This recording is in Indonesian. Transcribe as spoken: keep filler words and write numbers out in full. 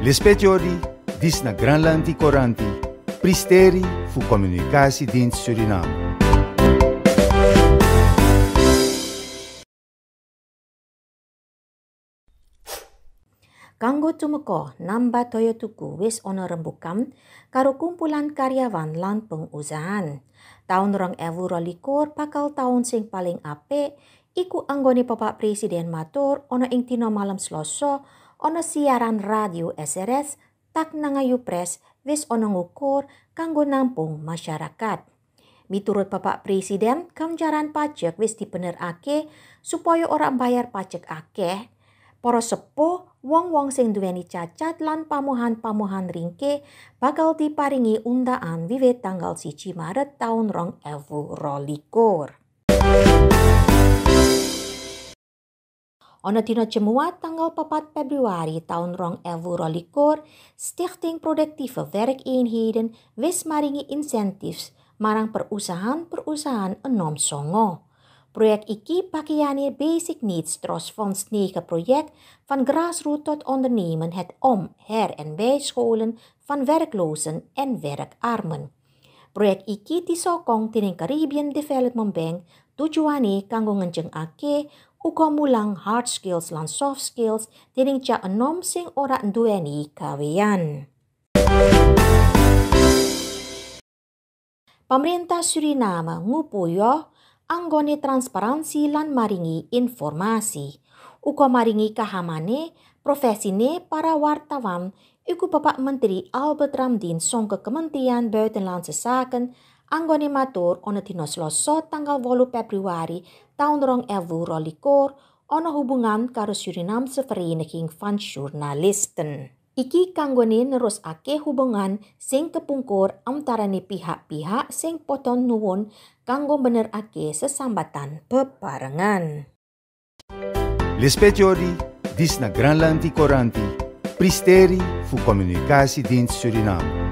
Lispetiori, dis na Granlandi Coranti, Pristeri fu Communicatiedienst Suriname. Kanggo tumeko namba toyo tuku wis ana rembukam karo kumpulan karyawan lan pengusahaan. Taun rong ewu rolikur bakal taun sing paling apik iku anggone Bapak Presiden matur ana ing dina malam Selasa ana siaran radio S R S tak nangayu pres wis ana ngukur kanggo nampung masyarakat. Miturut Bapak Presiden, ganjaran pajak wis dibenerake supaya ora mbayar pajak akeh. Para sepuh, wong-wong sing duweni cacat lan pamohan-pamohan ringke bakal diparingi undaan wiwit tanggal siji Maret taun rong ewu rolikur. Ana dina Jemuat tanggal papat Februari taun rong ewu rolikur, Stichting Productieve Werkeenheden wis maringi insentif marang perusahaan-perusahaan enom songo. Projek iki pakaiane Basic Needs Trust Fonds negen project van grassroots tot ondernemen het om, her- en bijscholen van werklozen en werkarmen. Projek iki disokong dening Caribbean Development Bank tujuane kanggo ngenjengake uga mulang hard skills lan soft skills dening cak enom sing ora nduweni gawean. Pemerintah Suriname ngupuyo anggone transparansi lan maringi informasi. Uga maringi kahamane profesine para wartawan iku Bapak Menteri Albert Ramdien songke Kementerian Buitenlandse Zaken anggone matur ana dina Selasa tanggal wolu Februari taun rong ewu rolikur ana hubungan karo Surinamse Vereniging van Journalisten. Iki kanggone nerusake hubungan sing kepungkur antarane pihak-pihak sing padha nuwun kanggo benerake sesambatan bebarengan. Lispetiori, dis na Granlandi Coranti, Pristeri fu Communicatiedienst Suriname.